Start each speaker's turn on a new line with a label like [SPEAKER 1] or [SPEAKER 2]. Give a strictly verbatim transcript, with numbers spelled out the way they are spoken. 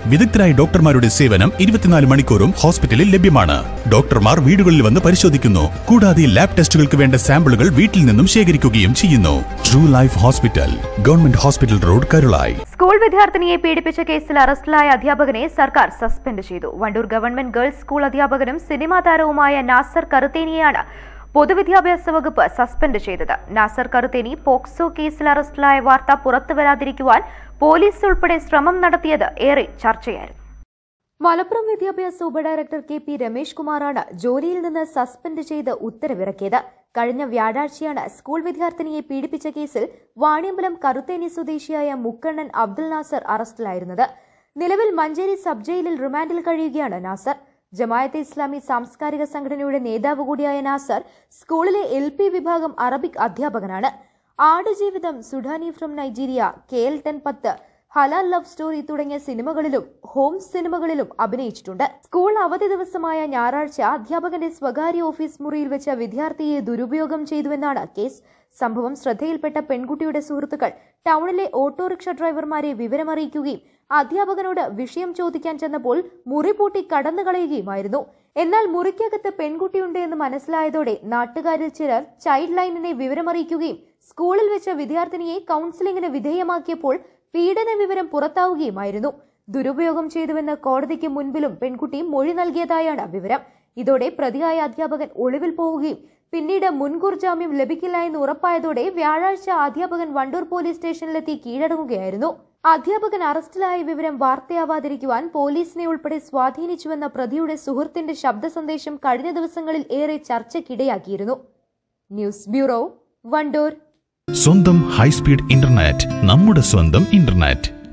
[SPEAKER 1] വിദഗ്ധരായ ഡോക്ടർമാരുടെ സേവനം ഇരുപത്തിനാല് മണിക്കൂറും ഹോസ്പിറ്റലിൽ ലഭ്യമാണ്. ഡോക്ടർമാർ വീടുകളിൽ വന്ന് പരിശോധിക്കുന്നു. കൂടാതെ ലാബ് ടെസ്റ്റുകൾക്ക് വേണ്ട സാമ്പിളുകൾ വീട്ടിൽ നിന്നും ശേഖരിക്കുകയും ചെയ്യുന്നു. True life hospital, government hospital road, Karulai.
[SPEAKER 2] School വിദ്യാർത്ഥിനിയെ പീഡിപ്പിച്ച കേസിൽ അറസ്റ്റിലായ അധ്യാപകനെ സർക്കാർ സസ്പെൻഡ് ചെയ്തു. വണ്ടൂർ ഗവൺമെന്റ് ഗേൾസ് സ്കൂൾ അധ്യാപകനും സിനിമാ താരവുമായ നാസർ കറുത്തേനിയെയാണ് പൊതുവിദ്യാഭ്യാസ വകുപ്പ് സസ്പെൻഡ് ചെയ്തത്. നാസർ കറുത്തേനി പോക്സോ കേസിൽ അറസ്റ്റിലായ വാർത്ത പുറത്തുവരാതിരിക്കുവാൻ പോലീസ് ഉൾപ്പെടെ ശ്രമം നടത്തിയത് ഏറെ ചർച്ചയായിരുന്നു. മലപ്പുറം വിദ്യാഭ്യാസ ഉപഡയറക്ടർ കെ പി രമേഷ് കുമാറാണ് ജോലിയിൽ നിന്ന് സസ്പെൻഡ് ചെയ്ത് ഉത്തരവിറക്കിയത്. കഴിഞ്ഞ വ്യാഴാഴ്ചയാണ് സ്കൂൾ വിദ്യാർത്ഥിനിയെ പീഡിപ്പിച്ച കേസിൽ വാണിയമ്പലം കറുത്തേനി സ്വദേശിയായ മുക്കണ്ണൻ അബ്ദുൽ നാസർ അറസ്റ്റിലായിരുന്നത്. നിലവിൽ മഞ്ചേരി സബ് ജയിലിൽ റിമാൻഡിൽ കഴിയുകയാണ് നാസർ. ജമായത്തെ ഇസ്ലാമി സാംസ്കാരിക സംഘടനയുടെ നേതാവ് കൂടിയായ നാസർ സ്കൂളിലെ എൽ പി വിഭാഗം അറബിക് അധ്യാപകനാണ്. Aadujeevitham, Sudani from Nigeria, K L ten പത്ത്, ഹലാൽ ലവ് സ്റ്റോറി തുടങ്ങിയ സിനിമകളിലും ഹോം സിനിമകളിലും അഭിനയിച്ചിട്ടുണ്ട്. സ്കൂൾ അവധി ദിവസമായ ഞായറാഴ്ച അധ്യാപകന്റെ സ്വകാര്യ ഓഫീസ് മുറിയിൽ വെച്ച വിദ്യാർത്ഥിയെ ദുരുപയോഗം ചെയ്തുവെന്നാണ് കേസ്. സംഭവം ശ്രദ്ധയിൽപ്പെട്ട പെൺകുട്ടിയുടെ സുഹൃത്തുക്കൾ ടൗണിലെ ഓട്ടോറിക്ഷ ഡ്രൈവർമാരെ വിവരമറിയിക്കുകയും അധ്യാപകനോട് വിഷയം ചോദിക്കാൻ ചെന്നപ്പോൾ മുറി പൂട്ടി കടന്നുകളയുകയുമായിരുന്നു. എന്നാൽ മുറിക്കകത്ത് പെൺകുട്ടിയുണ്ട് എന്ന് മനസ്സിലായതോടെ നാട്ടുകാരിൽ ചിലർ ചൈൽഡ് ലൈനിനെ വിവരമറിയിക്കുകയും സ്കൂളിൽ വെച്ച വിദ്യാർത്ഥിനിയെ കൌൺസിലിംഗിന് വിധേയമാക്കിയപ്പോൾ പീഡന വിവരം പുറത്താവുകയുമായിരുന്നു. ദുരുപയോഗം ചെയ്തുവെന്ന് കോടതിക്ക് മുൻപിലും പെൺകുട്ടി മൊഴി നൽകിയതായാണ് വിവരം. ഇതോടെ പ്രതിയായ അധ്യാപകൻ ഒളിവിൽ പോവുകയും പിന്നീട് മുൻകൂർ ജാമ്യം ലഭിക്കില്ല എന്ന് ഉറപ്പായതോടെ വ്യാഴാഴ്ച അധ്യാപകൻ വണ്ടൂർ പോലീസ് സ്റ്റേഷനിലെത്തി കീഴടങ്ങുകയായിരുന്നു. അധ്യാപകൻ അറസ്റ്റിലായ വിവരം വാർത്തയാവാതിരിക്കുവാൻ പോലീസിനെ ഉൾപ്പെടെ സ്വാധീനിച്ചുവെന്ന പ്രതിയുടെ സുഹൃത്തിന്റെ ശബ്ദ സന്ദേശം കഴിഞ്ഞ ദിവസങ്ങളിൽ ഏറെ ചർച്ചയ്ക്കിടയാക്കിയിരുന്നു. News bureau, Wandoor.
[SPEAKER 1] സ്വന്തം ഹൈസ്പീഡ് ഇന്റർനെറ്റ്, നമ്മുടെ സ്വന്തം ഇന്റർനെറ്റ്.